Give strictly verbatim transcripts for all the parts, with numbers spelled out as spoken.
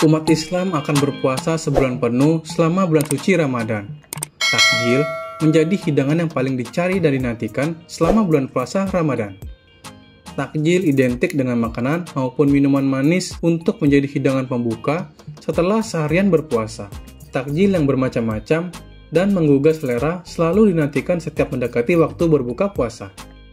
Umat Islam akan berpuasa sebulan penuh selama bulan suci Ramadan. Takjil menjadi hidangan yang paling dicari dan dinantikan selama bulan puasa Ramadan. Takjil identik dengan makanan maupun minuman manis untuk menjadi hidangan pembuka setelah seharian berpuasa. Takjil yang bermacam-macam dan menggugah selera selalu dinantikan setiap mendekati waktu berbuka puasa.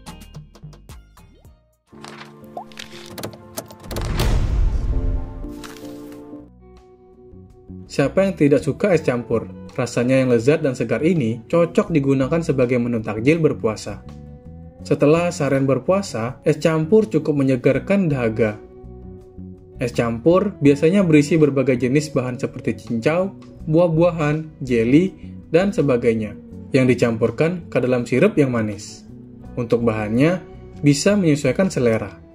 Siapa yang tidak suka es campur? Rasanya yang lezat dan segar ini cocok digunakan sebagai menu takjil berpuasa. Setelah seharian berpuasa, es campur cukup menyegarkan dahaga. Es campur biasanya berisi berbagai jenis bahan seperti cincau, buah-buahan, jeli, dan sebagainya yang dicampurkan ke dalam sirup yang manis. Untuk bahannya bisa menyesuaikan selera.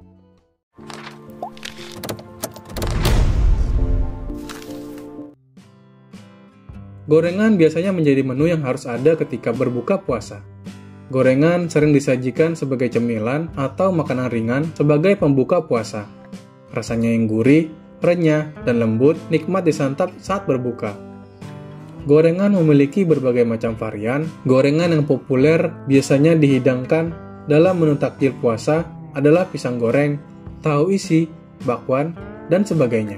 Gorengan biasanya menjadi menu yang harus ada ketika berbuka puasa. Gorengan sering disajikan sebagai cemilan atau makanan ringan sebagai pembuka puasa. Rasanya yang gurih, renyah, dan lembut nikmat disantap saat berbuka. Gorengan memiliki berbagai macam varian. Gorengan yang populer biasanya dihidangkan dalam menu takjil puasa adalah pisang goreng, tahu isi, bakwan, dan sebagainya.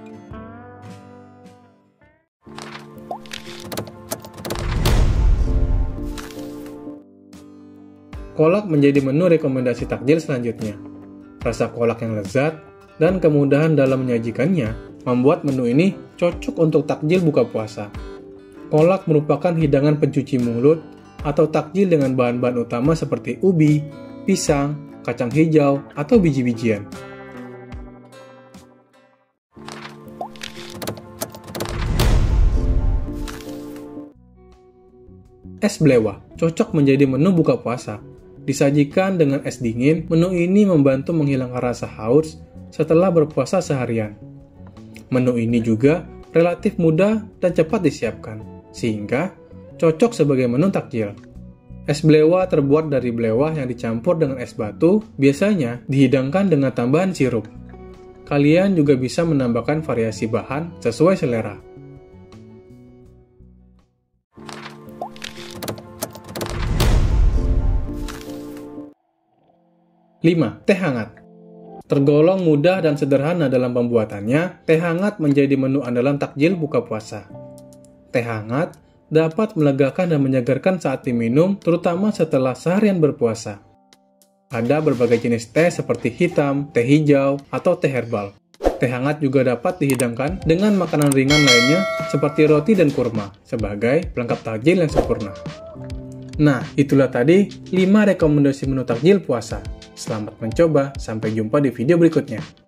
Kolak menjadi menu rekomendasi takjil selanjutnya. Rasa kolak yang lezat dan kemudahan dalam menyajikannya membuat menu ini cocok untuk takjil buka puasa. Kolak merupakan hidangan pencuci mulut atau takjil dengan bahan-bahan utama seperti ubi, pisang, kacang hijau, atau biji-bijian. Es blewah cocok menjadi menu buka puasa. Disajikan dengan es dingin, menu ini membantu menghilangkan rasa haus setelah berpuasa seharian. Menu ini juga relatif mudah dan cepat disiapkan, sehingga cocok sebagai menu takjil. Es blewah terbuat dari blewah yang dicampur dengan es batu, biasanya dihidangkan dengan tambahan sirup. Kalian juga bisa menambahkan variasi bahan sesuai selera. lima. Teh hangat. Tergolong mudah dan sederhana dalam pembuatannya, teh hangat menjadi menu andalan takjil buka puasa. Teh hangat dapat melegakan dan menyegarkan saat diminum, terutama setelah seharian berpuasa. Ada berbagai jenis teh seperti hitam, teh hijau, atau teh herbal. Teh hangat juga dapat dihidangkan dengan makanan ringan lainnya seperti roti dan kurma, sebagai pelengkap takjil yang sempurna. Nah, itulah tadi lima rekomendasi menu takjil puasa. Selamat mencoba, sampai jumpa di video berikutnya.